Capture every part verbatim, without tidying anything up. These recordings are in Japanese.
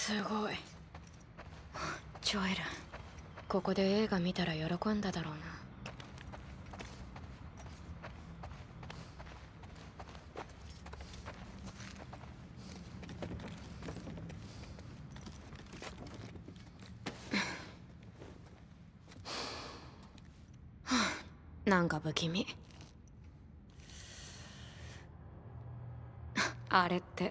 すごい。ジョエル、ここで映画見たら喜んだだろうな。なんか不気味。あれって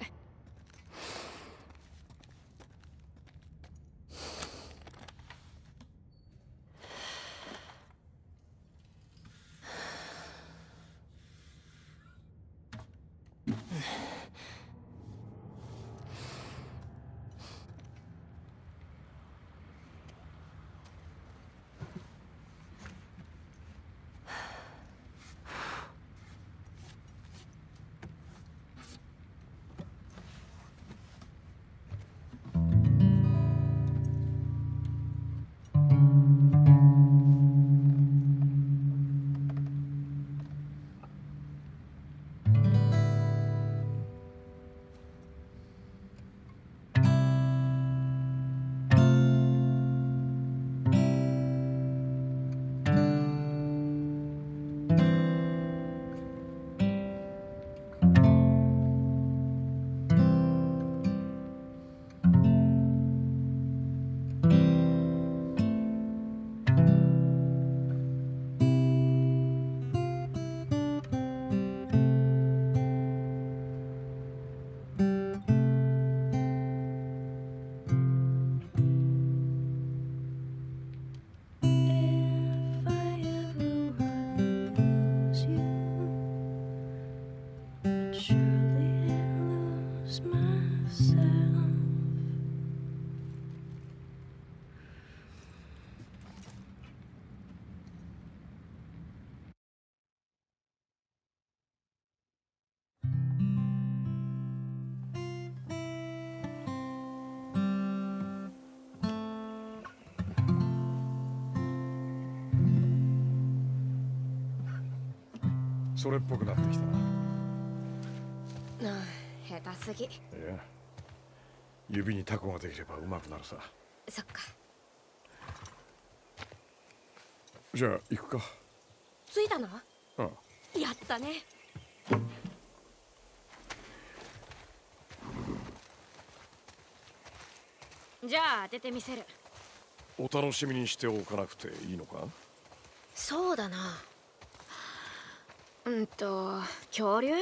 それっぽくなってきたな。 ああ、下手すぎ。いや、指にタコができればうまくなるさ。 そっか。 じゃあ行くか。 着いたの？ ああ。 やったね。じゃあ当ててみせる。 お楽しみにしておかなくていいのか？ そうだな。うんと恐竜？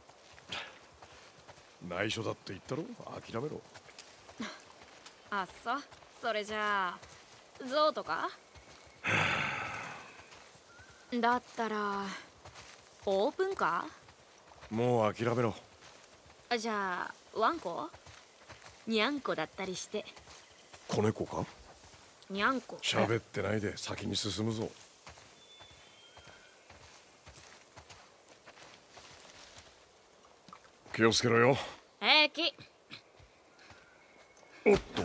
内緒だって言ったろ。諦めろ。 あっそ。それじゃあ象とか？だったらオープンカー？もう諦めろ。 じゃあワンコ？ニャンコだったりして。 子猫か？ ニャンコ。 喋ってないで先に進むぞ。気をつけろよ。 平気。 おっと。う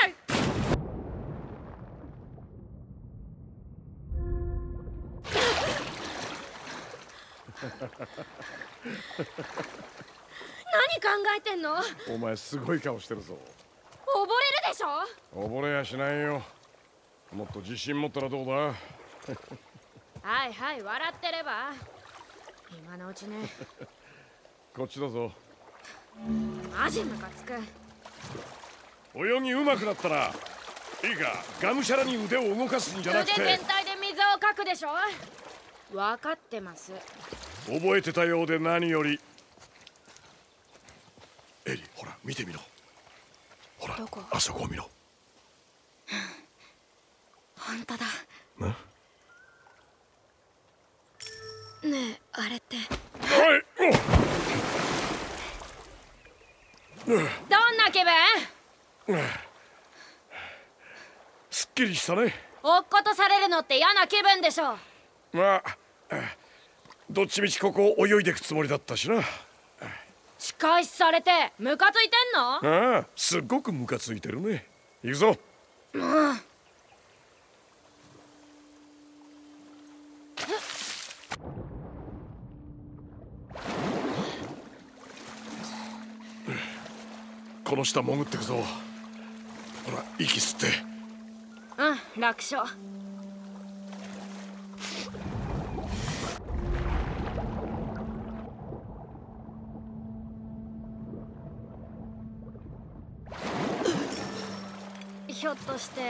何考えてんの？ お前すごい顔してるぞ。 溺れるでしょ？ 溺れやしないよ。もっと自信持ったらどうだ？ はいはい、笑ってれば今のうちね。 こっちだぞ。 マジムカつく。 泳ぎ上手くなったらいいか、がむしゃらに腕を動かすんじゃなくて。 腕全体で水をかくでしょ。分かってます。 覚えてたようで何より。エリ、ほら見てみろ。ほら、あそこを見ろ。 本当だ。 ねねえ、あれって。 おい、 どんな気分？ すっきりしたね。 落っことされるのって嫌な気分でしょ。 まあどっちみちここを泳いでくつもりだったしな。 仕返しされてムカついてんの？ああ、すっごくムカついてるね。行くぞ。 うん。 この下潜ってくぞ。 ほら息吸って。 うん、楽勝。ひょっとして、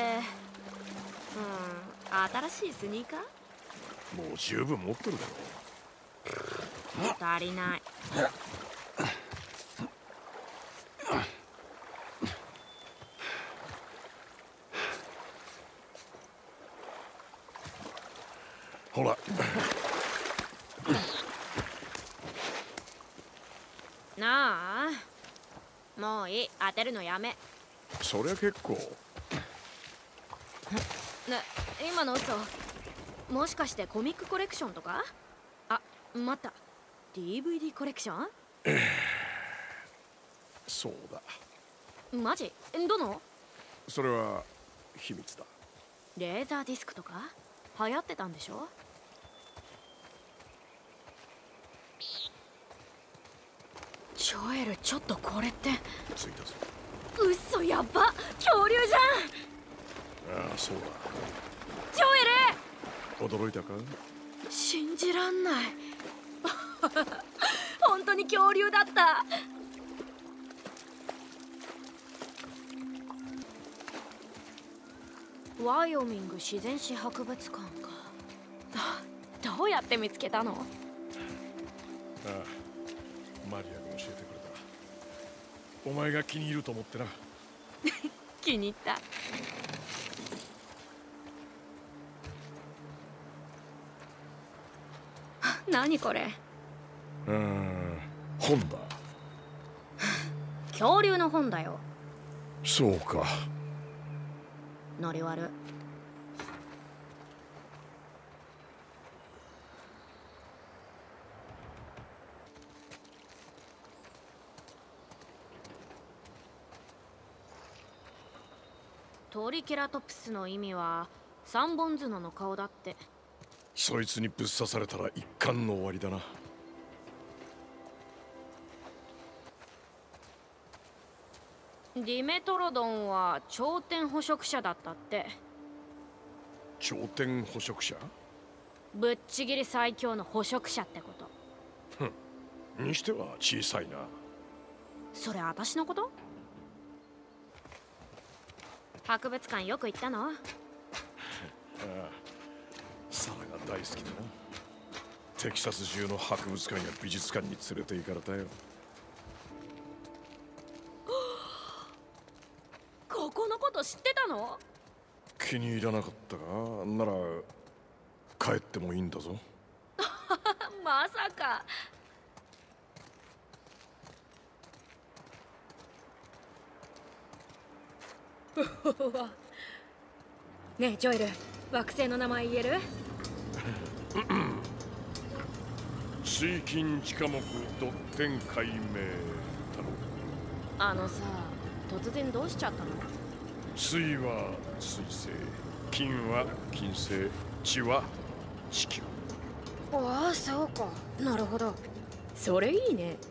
うん、新しいスニーカー？ もう十分持ってるだろ。 足りない。 ほら。 なあ、もういい。当てるのやめ。 そりゃ結構。 ね、今の嘘、もしかしてコミックコレクションとか？あ、待った、 ディーブイディー コレクション？ ええ、そうだ。 マジ？どの？ それは秘密だ。 レーザーディスクとか流行ってたんでしょ？ジョエル、ちょっとこれって。 ついたぞ。 嘘、やば、恐竜じゃん。 ああ、そうだ。 ジョエル！ 驚いたか？ 信じらんない。本当に恐竜だった。ワイオミング自然史博物館か。どうやって見つけたの？ ああ、マリアが教えてくれた。お前が気に入ると思ってな。 気に入った。何これ？ うーん、本だ。 恐竜の本だよ。 そうか。 ノリ悪。トリケラトプスの意味は三本角の顔だって。 そいつにぶっ刺されたら一巻の終わりだな。 ディメトロドンは頂点捕食者だったって。 頂点捕食者？ ぶっちぎり最強の捕食者ってこと。 ふん、にしては小さいな。 それ私のこと？博物館よく行ったの？ ああ、サラが大好きだな。テキサス中の博物館や美術館に連れて行かれたよ。 ここのこと知ってたの？ 気に入らなかったか？なら帰ってもいいんだぞ。 まさか。ねえジョエル、惑星の名前言える？ 水金地下木ドッテン解明だろ。 あのさ、突然どうしちゃったの？ 水は水星、金は金星、地は地球。 ああ、そうか。なるほど。それいいね。